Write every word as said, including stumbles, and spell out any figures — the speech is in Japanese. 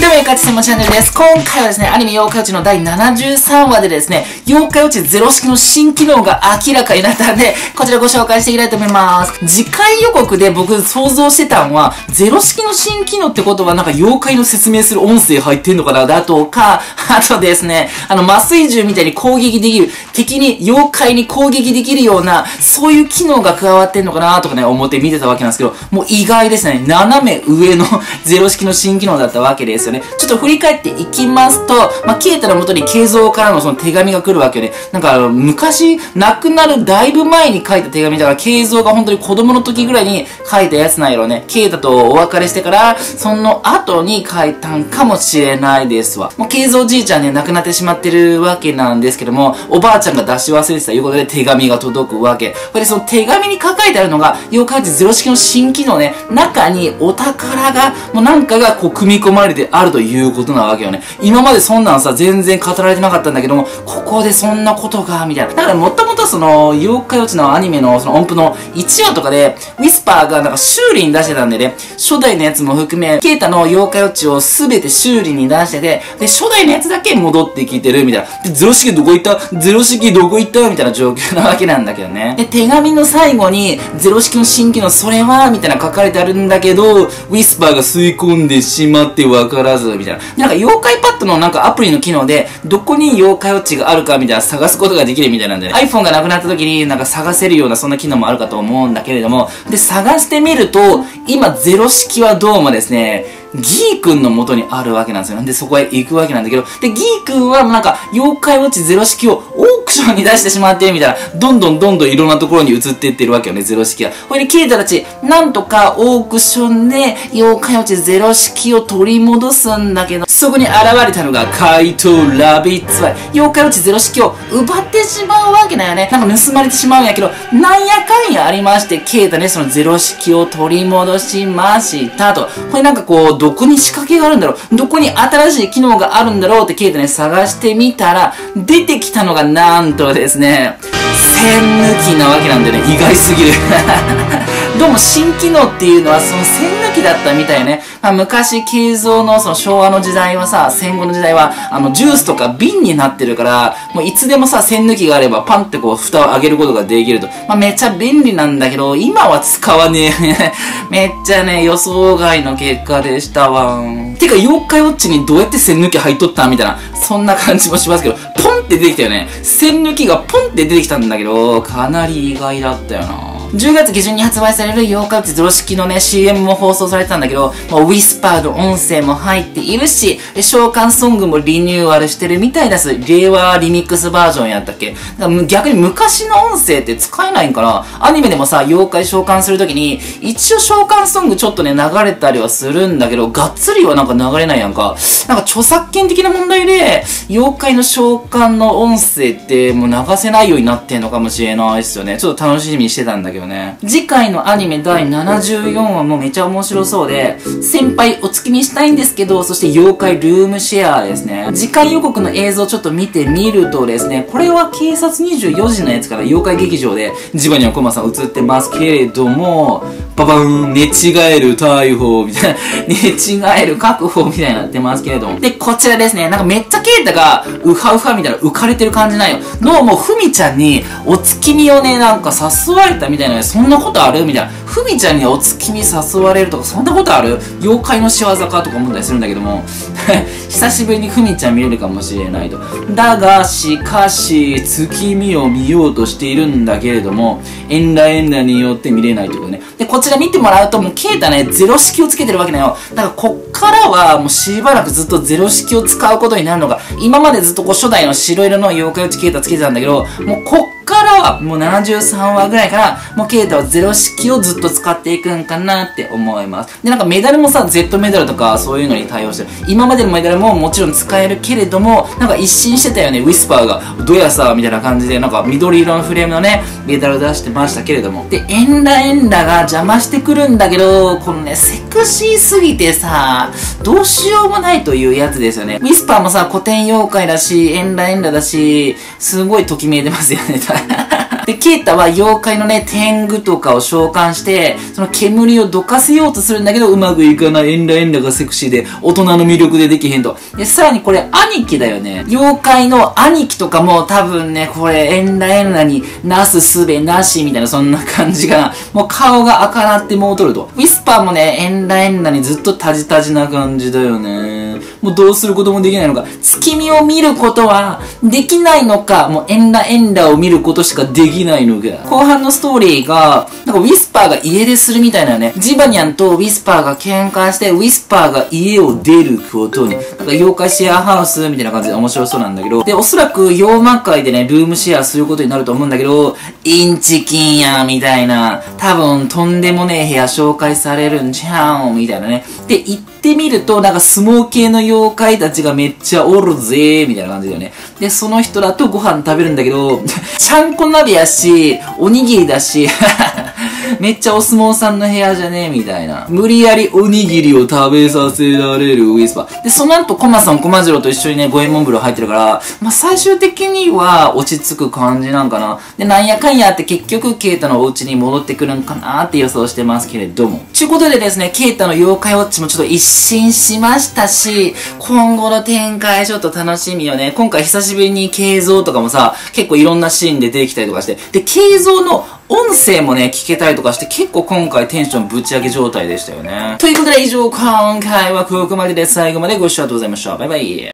では、ゆかちせんもチャンネルです。今回はですね、アニメ妖怪ウォッチのだいななじゅうさんわでですね、妖怪ウォッチゼロ式の新機能が明らかになったんで、こちらご紹介していきたいと思います。次回予告で僕想像してたのは、ゼロ式の新機能ってことはなんか妖怪の説明する音声入ってんのかなだとか、あとですね、あの麻酔銃みたいに攻撃できる、敵に妖怪に攻撃できるような、そういう機能が加わってんのかなとかね、思って見てたわけなんですけど、もう意外ですね、斜め上のゼロ式の新機能だったわけですよね。ちょっと振り返っていきますと、まあ、ケイタの元に慶三からのその手紙が来るわけよね。なんか、昔、亡くなるだいぶ前に書いた手紙だから、慶三が本当に子供の時ぐらいに書いたやつなんやろね。ケイタとお別れしてから、その後に書いたんかもしれないですわ。もう慶三じいちゃんね、亡くなってしまってるわけなんですけども、おばあちゃんが出し忘れてたいうことで手紙が届くわけ。これでその手紙に書かれてあるのが、妖怪ウォッチゼロ式の新機能ね、中にお宝が、もうなんかがこう組み込まれてあるということなわけよね。今までそんなんさ、全然語られてなかったんだけども、ここでそんなことが、みたいな。だからもともとその、妖怪ウォッチのアニメのその音符のいちわとかで、ウィスパーがなんか修理に出してたんでね、初代のやつも含め、ケイタの妖怪ウォッチをすべて修理に出してて、で、初代のやつだけ戻ってきてる、みたいな。で、ゼロ式どこ行ったゼロ式どこ行ったみたいな状況なわけなんだけどね。で、手紙の最後に、ゼロ式の新機能それは、みたいな書かれてあるんだけど、ウィスパーが吸い込んでしまってわからず、みたいな。で、なんか妖怪パッドのなんかアプリの機能で、どこに妖怪ウォッチがあるかみたいな探すことができるみたいなんで、ね、iPhone がなくなった時になんか探せるようなそんな機能もあるかと思うんだけれども、で、探してみると、今ゼロ式はどうもですね、ギー君の元にあるわけなんですよ。で、そこへ行くわけなんだけど、で、ギー君はなんか、妖怪ウォッチゼロ式をオークションに出してしまってみたいな、どんどんどんどんいろんなところに移っていってるわけよね、ゼロ式は。これで、ケイタたち、なんとかオークションで、妖怪ウォッチゼロ式を取り戻すんだけど、そこに現れたのが、怪盗ラビッツワイ。妖怪ウォッチゼロ式を奪ってしまうわけだよね。なんか盗まれてしまうんやけど、なんやかんやありまして、ケイタね、そのゼロ式を取り戻しましたと。これなんかこう、どこに仕掛けがあるんだろう、どこに新しい機能があるんだろうってケイタね、探してみたら、出てきたのがなんとですね、栓抜きなわけなんだよね。意外すぎる。どうも新機能っていうのはその栓抜きだったみたいね。まあ、昔、慶三のその昭和の時代はさ、戦後の時代は、あの、ジュースとか瓶になってるから、もういつでもさ、栓抜きがあればパンってこう、蓋を開けることができると。まあ、めっちゃ便利なんだけど、今は使わねえ。めっちゃね、予想外の結果でしたわ。てか、妖怪ウォッチにどうやって栓抜き入っとったみたいな、そんな感じもしますけど、ポンって出てきたよね。栓抜きがポンって出てきたんだけど、かなり意外だったよな。じゅうがつ下旬に発売される妖怪ウォッチゼロ式のね、シーエム も放送されてたんだけど、まあ、ウィスパーの音声も入っているし、召喚ソングもリニューアルしてるみたいです。令和リミックスバージョンやったっけ。だから逆に昔の音声って使えないんかな。アニメでもさ、妖怪召喚するときに、一応召喚ソングちょっとね、流れたりはするんだけど、がっつりはなんか流れないやんか。なんか著作権的な問題で、妖怪の召喚の音声ってもう流せないようになってんのかもしれないですよね。ちょっと楽しみにしてたんだけどね。次回のアニメだいななじゅうよんわもめちゃ面白そうで、先輩お月見したいんですけど、そして妖怪ルームシェアですね。次回予告の映像ちょっと見てみるとですね、これは警察にじゅうよじのやつから妖怪劇場でジバニャンコマさん映ってますけれども、ババーン、寝違える逮捕みたいな、寝違える確保みたいになってますけれども。で、こちらですね、なんかめっちゃケイタがウハウハみたいな浮かれてる感じなんよ。のもうふみちゃんにお月見をね、なんか誘われたみたいなね、そんなことあるみたいな。ふみちゃんにお月見誘われるとか、そんなことある妖怪の仕業かとか思ったりするんだけども、久しぶりにふみちゃん見れるかもしれないと。だが、しかし、月見を見ようとしているんだけれども、エンラエンラによって見れないということね。で、こちら見てもらうと、もうケイタね、ゼロ式をつけてるわけだよ。だから、こっからは、もうしばらくずっとゼロ式を使うことになるのが、今までずっとこう、初代の白色の妖怪ウォッチケイタつけてたんだけど、もうこっからは、もうななじゅうさんわぐらいから、もうケイタはゼロ式をずっと使っていくんかなって思います。で、なんかメダルもさ、Z メダルとかそういうのに対応してる。今までのメダルももちろん使えるけれども、なんか一新してたよね、ウィスパーが。どやさ、みたいな感じで、なんか緑色のフレームのね、メダル出してましたけれども。で、エンラエンラが邪魔してくるんだけど、このね、セクシーすぎてさ、どうしようもないというやつですよね。ウィスパーもさ、古典妖怪だし、エンラエンラだし、すごいときめいてますよね。 で、ケイタは妖怪のね、天狗とかを召喚して、その煙をどかせようとするんだけど、うまくいかない。エンラエンラがセクシーで、大人の魅力でできへんと。で、さらにこれ、兄貴だよね。妖怪の兄貴とかも多分ね、これ、エンラエンラになすすべなし、みたいな、そんな感じかな。もう顔が赤なってもうとると。ウィスパーもね、エンラエンラにずっとタジタジな感じだよね。もうどうすることもできないのか。月見を見ることはできないのか。もうエンラエンラを見ることしかできないのか。後半のストーリーが、なんかウィスパーが家出するみたいなね。ジバニャンとウィスパーが喧嘩して、ウィスパーが家を出ることに。なんか妖怪シェアハウスみたいな感じで面白そうなんだけど。で、おそらく妖魔界でね、ルームシェアすることになると思うんだけど、インチキンや、みたいな。多分、とんでもねえ部屋紹介されるんじゃん、みたいなね。で、行ってみると、なんか相撲系の妖怪たちがめっちゃおるぜ、みたいな感じだよね。で、その人らとご飯食べるんだけど、ちゃんこ鍋やし、おにぎりだし、めっちゃお相撲さんの部屋じゃねえみたいな。無理やりおにぎりを食べさせられるウィスパー。で、その後コマさん、コマジロと一緒にね、五右衛門風呂入ってるから、まあ、最終的には落ち着く感じなんかな。で、なんやかんやって結局、ケイタのお家に戻ってくるんかなって予想してますけれども。ちゅうことでですね、ケイタの妖怪ウォッチもちょっと一新しましたし、今後の展開ちょっと楽しみよね。今回久しぶりに形像とかもさ、結構いろんなシーンで出てきたりとかして、で、形像の音声もね、聞けたりとかして、結構今回テンションぶち上げ状態でしたよね。ということで以上、今回はここまでです。最後までご視聴ありがとうございました。バイバイ。